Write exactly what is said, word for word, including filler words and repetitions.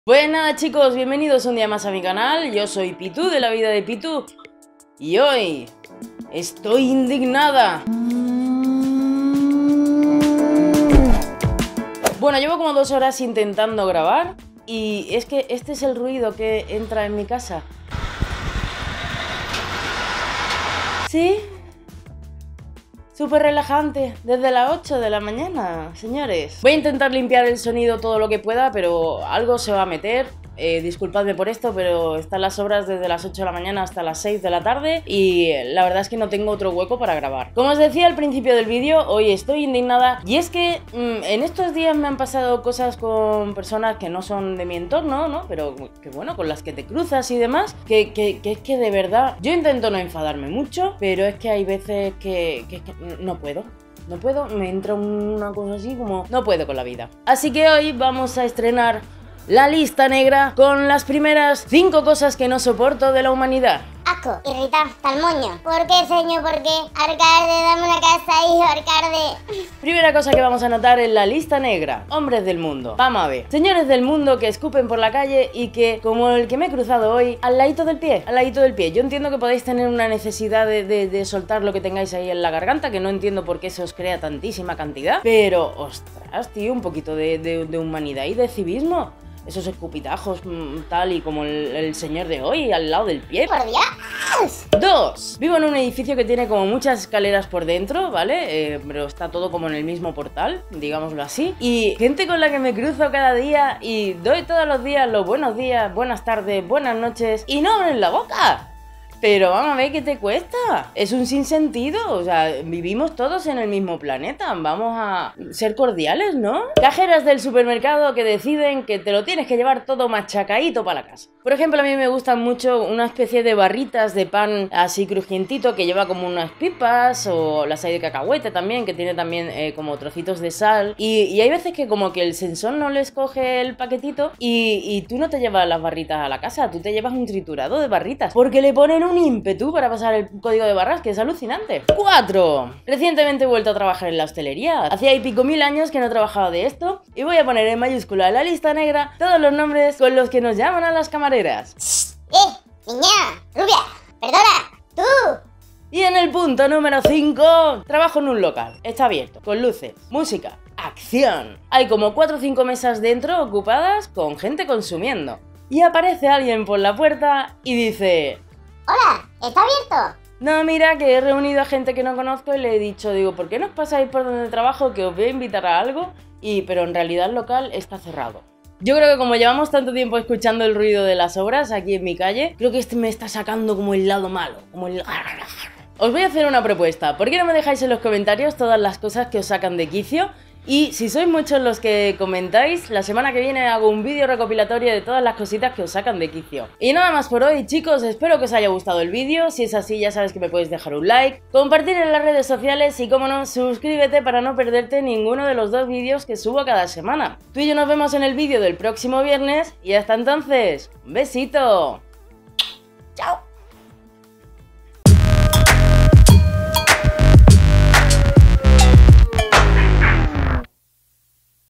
Pues nada chicos, bienvenidos un día más a mi canal. Yo soy Pitu de la vida de Pitu y hoy estoy indignada. Bueno, llevo como dos horas intentando grabar y es que este es el ruido que entra en mi casa. ¿Sí? Súper relajante, desde las ocho de la mañana, señores. Voy a intentar limpiar el sonido todo lo que pueda, pero algo se va a meter. Eh, disculpadme por esto, pero están las obras desde las ocho de la mañana hasta las seis de la tarde y la verdad es que no tengo otro hueco para grabar. Como os decía al principio del vídeo, hoy estoy indignada y es que mmm, en estos días me han pasado cosas con personas que no son de mi entorno, ¿no? Pero que bueno, con las que te cruzas y demás, que, que, que es que de verdad, yo intento no enfadarme mucho, pero es que hay veces que, que, que no puedo. No puedo, me entra una cosa así como no puedo con la vida. Así que hoy vamos a estrenar la lista negra con las primeras cinco cosas que no soporto de la humanidad. Asco, irritar, talmoño. ¿Por qué, señor? ¿Por qué? Alcalde, dame una casa, hijo, alcalde. Primera cosa que vamos a notar en la lista negra: hombres del mundo. Vamos a ver. Señores del mundo que escupen por la calle y que, como el que me he cruzado hoy, al ladito del pie, al ladito del pie. Yo entiendo que podéis tener una necesidad de, de, de soltar lo que tengáis ahí en la garganta, que no entiendo por qué se os crea tantísima cantidad. Pero, ostras, tío, un poquito de, de, de humanidad y de civismo. Esos escupitajos, tal y como el, el señor de hoy, al lado del pie. ¡Por Dios! Dos. Vivo en un edificio que tiene como muchas escaleras por dentro, ¿vale? Eh, pero está todo como en el mismo portal, digámoslo así. Y gente con la que me cruzo cada día y doy todos los días los buenos días, buenas tardes, buenas noches y no abren la boca. Pero vamos a ver qué te cuesta. Es un sinsentido. O sea, vivimos todos en el mismo planeta. Vamos a ser cordiales, ¿no? Cajeras del supermercado que deciden que te lo tienes que llevar todo machacadito para la casa. Por ejemplo, a mí me gustan mucho una especie de barritas de pan así crujientito que lleva como unas pipas, o las hay de cacahuete también, que tiene también eh, como trocitos de sal. Y, y hay veces que como que el sensor no les coge el paquetito y, y tú no te llevas las barritas a la casa, tú te llevas un triturado de barritas. Porque le ponen un un ímpetu para pasar el código de barras que es alucinante. Cuatro. Recientemente he vuelto a trabajar en la hostelería. Hacía y pico mil años que no trabajaba de esto y voy a poner en mayúscula en la lista negra todos los nombres con los que nos llaman a las camareras. ¡Eh! ¡Niña! ¡Rubia! ¡Perdona! ¡Tú! Y en el punto número cinco, trabajo en un local. Está abierto, con luces, música, acción. Hay como cuatro o cinco mesas dentro ocupadas con gente consumiendo. Y aparece alguien por la puerta y dice: ¡Hola! ¿Está abierto? No, mira, que he reunido a gente que no conozco y le he dicho, digo, ¿por qué no os pasáis por donde trabajo que os voy a invitar a algo? Y, pero en realidad el local está cerrado. Yo creo que como llevamos tanto tiempo escuchando el ruido de las obras aquí en mi calle, creo que este me está sacando como el lado malo, como el... Os voy a hacer una propuesta. ¿Por qué no me dejáis en los comentarios todas las cosas que os sacan de quicio? Y si sois muchos los que comentáis, la semana que viene hago un vídeo recopilatorio de todas las cositas que os sacan de quicio. Y nada más por hoy, chicos, espero que os haya gustado el vídeo. Si es así, ya sabes que me puedes dejar un like, compartir en las redes sociales y, como no, suscríbete para no perderte ninguno de los dos vídeos que subo cada semana. Tú y yo nos vemos en el vídeo del próximo viernes y hasta entonces, ¡un besito!